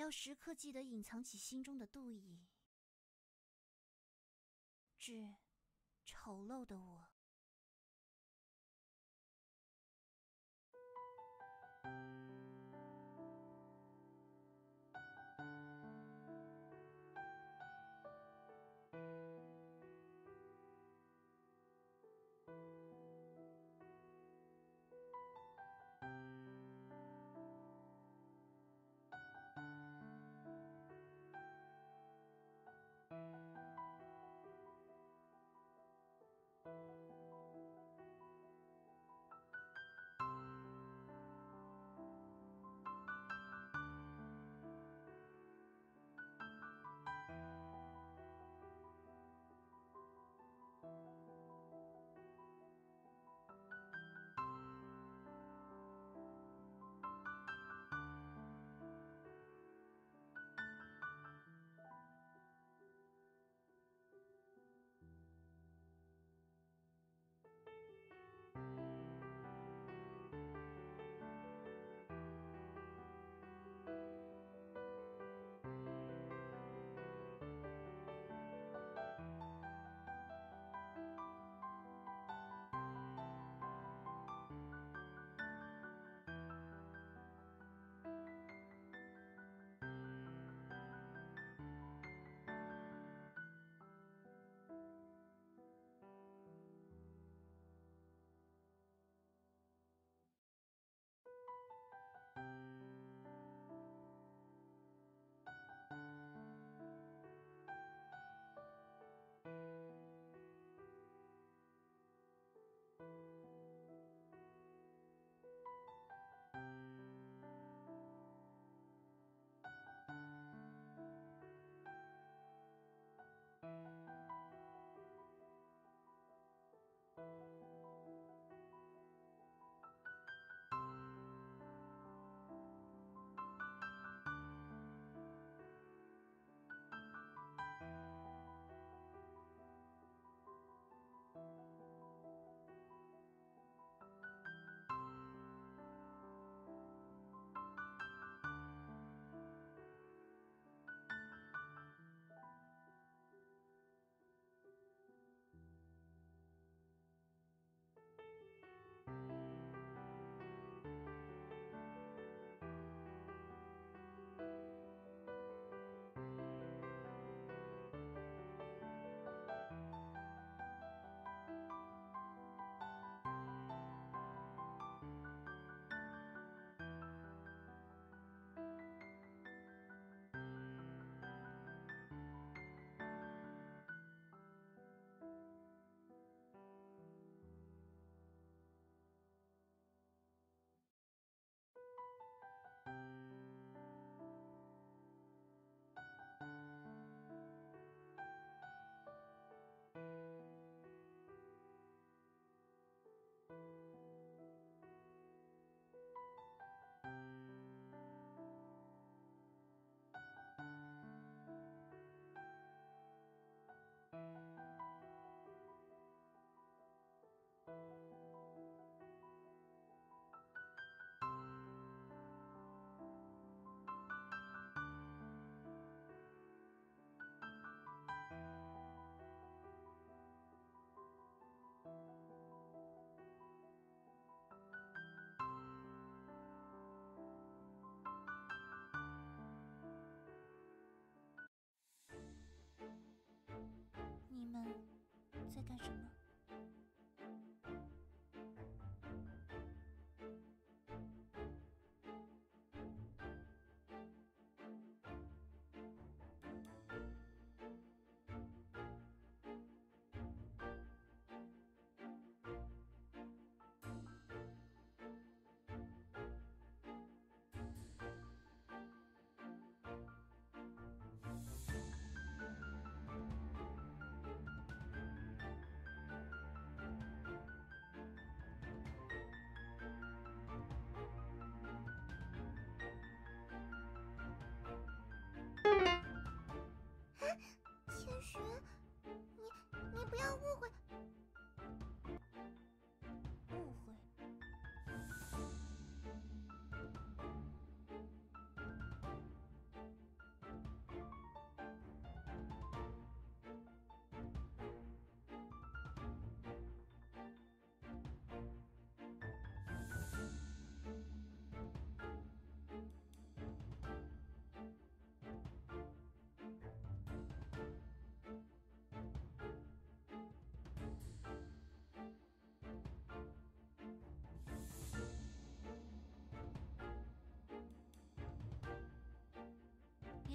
要时刻记得隐藏起心中的妒意，致丑陋的我。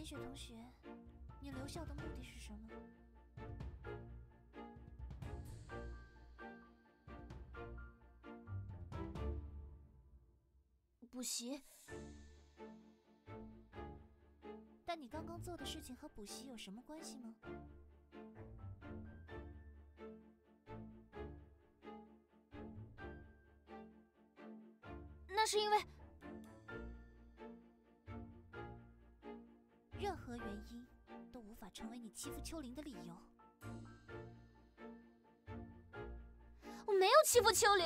雪同学，你留校的目的是什么？ 补习。 但你刚刚做的事情和补习有什么关系吗？ 那是因为任何原因都无法成为你欺负秋玲的理由。 我没有欺负秋玲。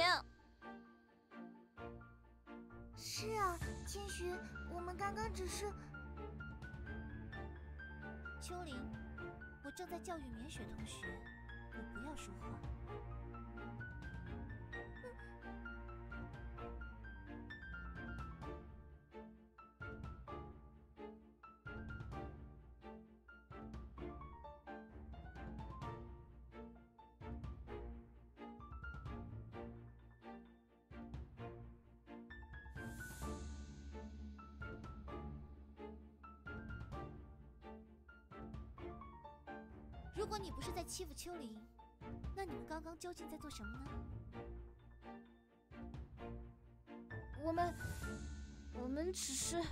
是啊，千寻，我们刚刚只是…… 秋玲，我正在教育绵雪同学，你不要说话。如果你不是在欺负秋玲，那你们刚刚究竟在做什么呢？ 我们只是……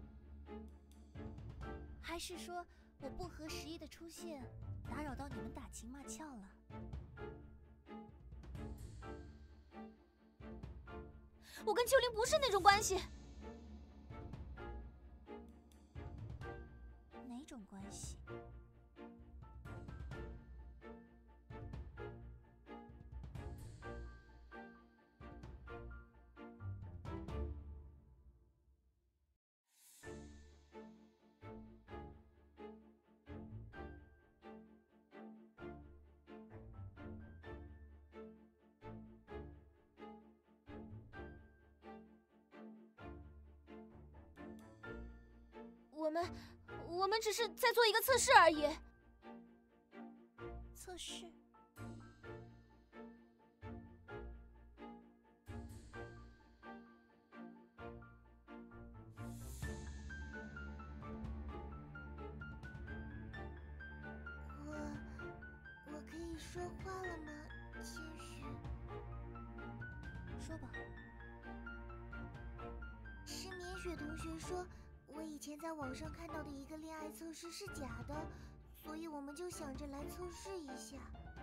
还是说我不合时宜的出现，打扰到你们打情骂俏了？ 我跟秋玲不是那种关系。 哪种关系？ 我们只是在做一个测试而已。 测试？ 我可以说话了吗，千寻？ 说吧。 是绵雪同学说，我以前在网上看到的一个恋爱测试是假的，所以我们就想着来测试一下。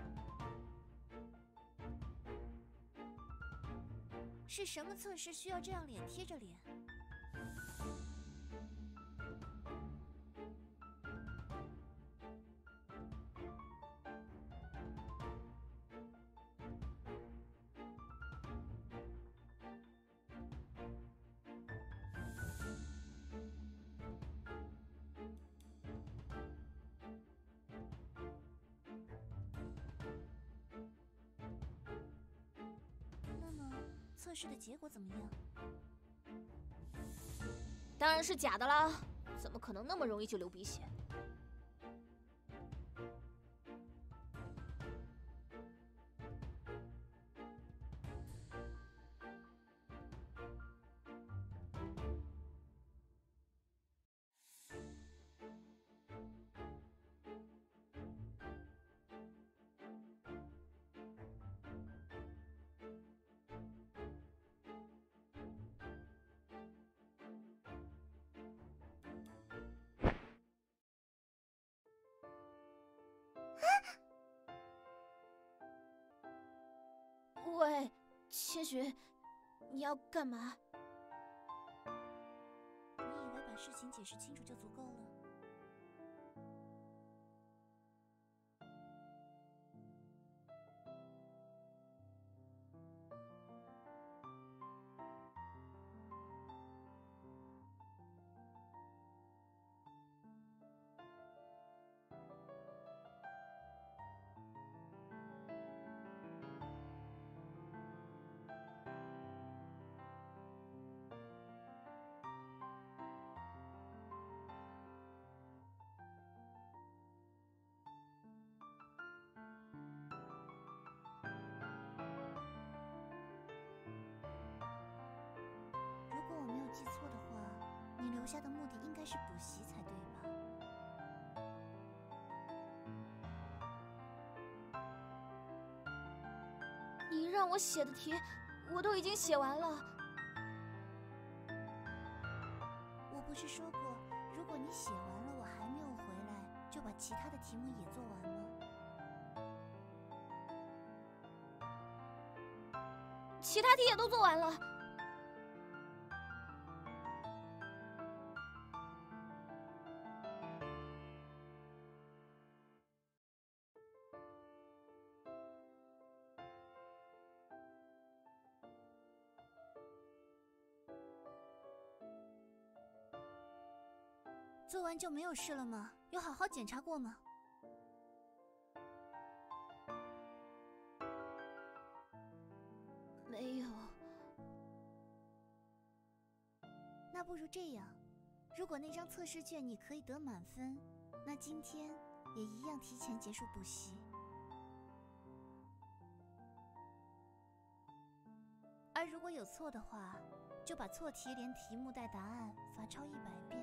是什么测试需要这样脸贴着脸？那么测试的结果怎么样？ 当然是假的啦，怎么可能那么容易就流鼻血？喂，千寻，你要干嘛？ 你以为把事情解释清楚就足够了？如果我没有记错的话，你留下的目的应该是补习才对吧？ 让我写的题，我都已经写完了。 我不是说过，如果你写完了我还没有回来，就把其他的题目也做完吗？ 其他题也都做完了。 做完就没有事了吗？有好好检查过吗？ 没有。 那不如这样，如果那张测试卷你可以得满分，那今天也一样提前结束补习。而如果有错的话，就把错题连题目带答案罚抄100遍。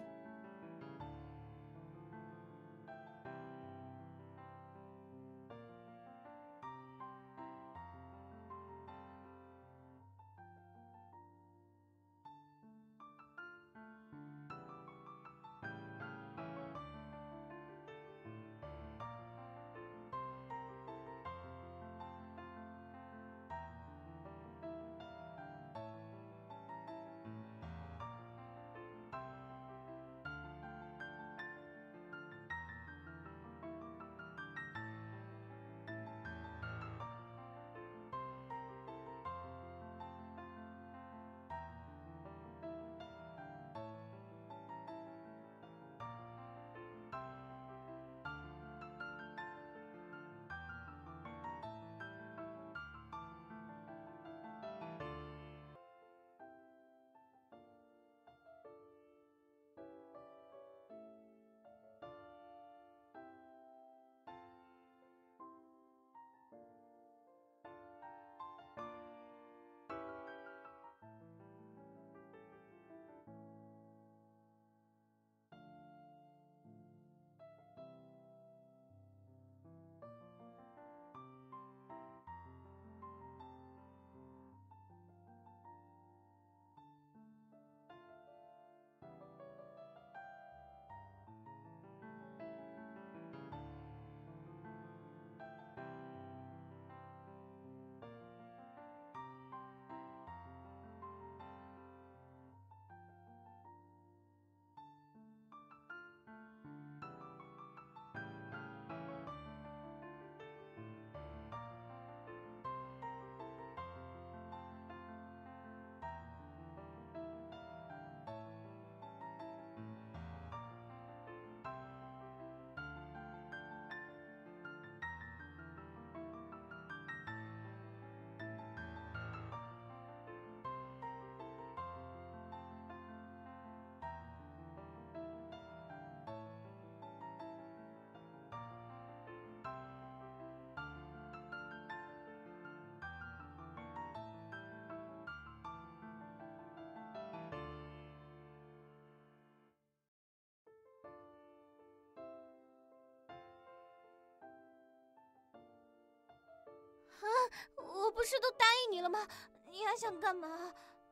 我不是都答应你了吗？你还想干嘛？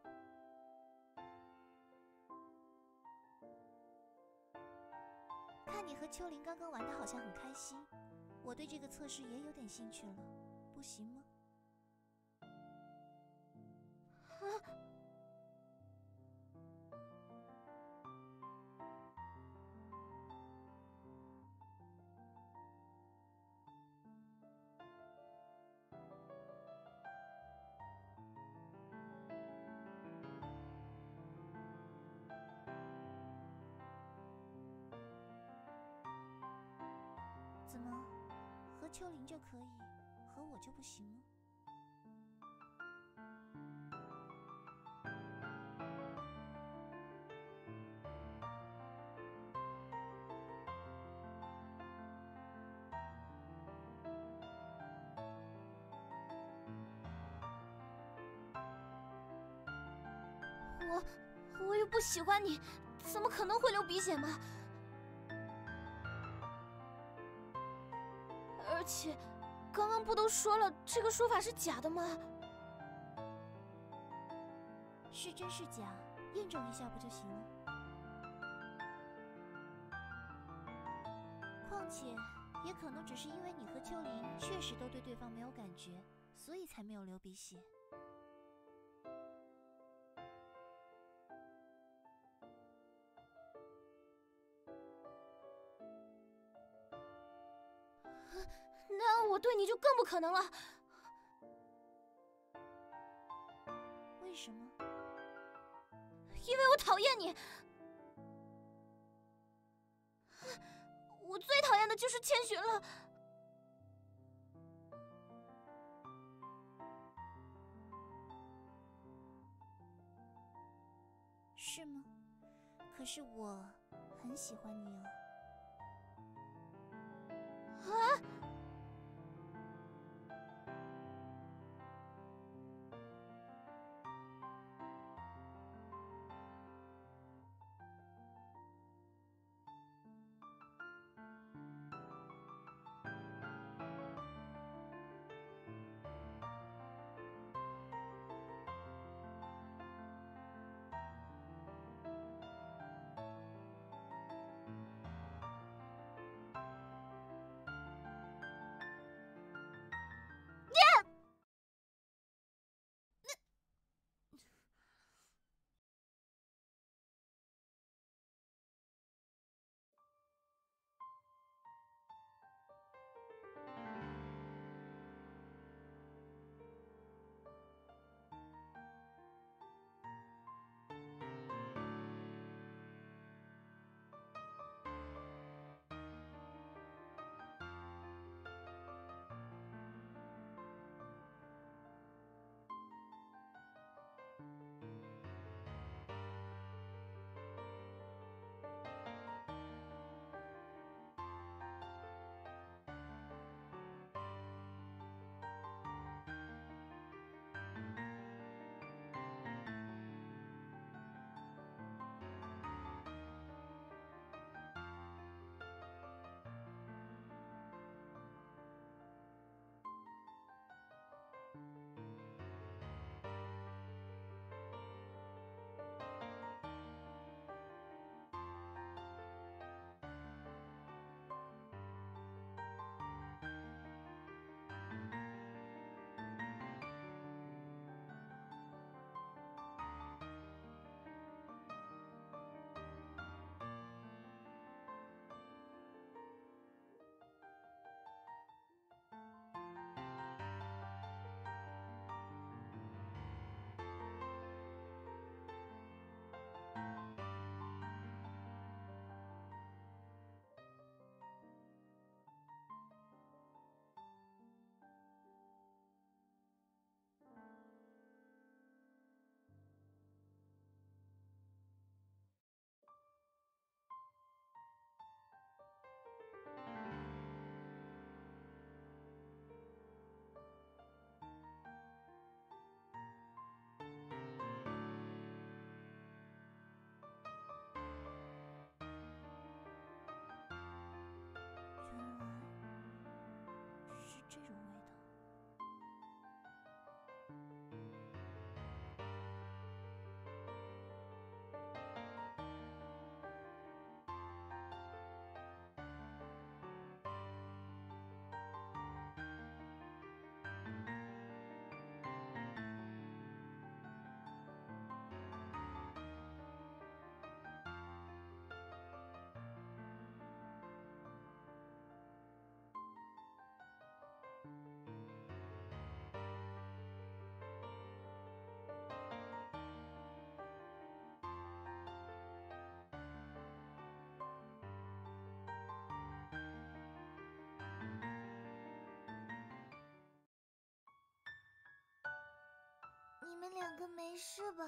看你和秋玲刚刚玩的好像很开心，我对这个测试也有点兴趣了，不行吗？怎么，和秋玲就可以，和我就不行吗？ 我又不喜欢你，怎么可能会流鼻血嘛？而且，刚刚不都说了这个说法是假的吗？ 是真是假，验证一下不就行了？况且，也可能只是因为你和秋玲确实都对对方没有感觉，所以才没有流鼻血。 那我对你就更不可能了。 为什么？ 因为我讨厌你。我最讨厌的就是千寻了。 是吗？可是我很喜欢你哦。 啊！ 这种味道。 你们两个没事吧？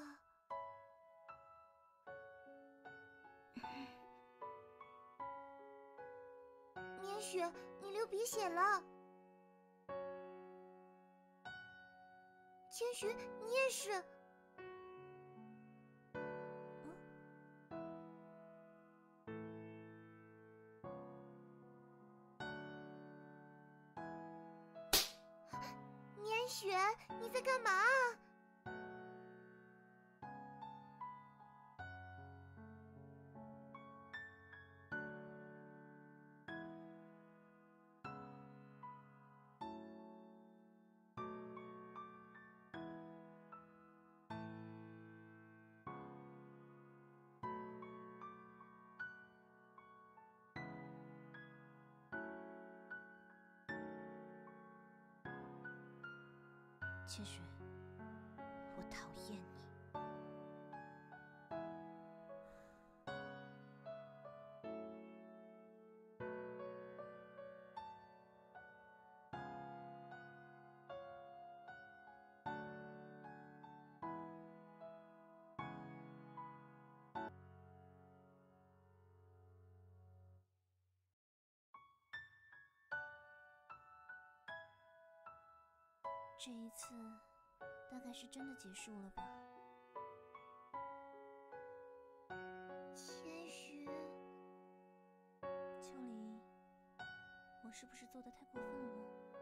绵雪，你流鼻血了。千寻，你也是。绵雪，你在干嘛啊？ 千雪，我讨厌你。 这一次大概是真的结束了吧。 千寻， 秋离，我是不是做的太过分了？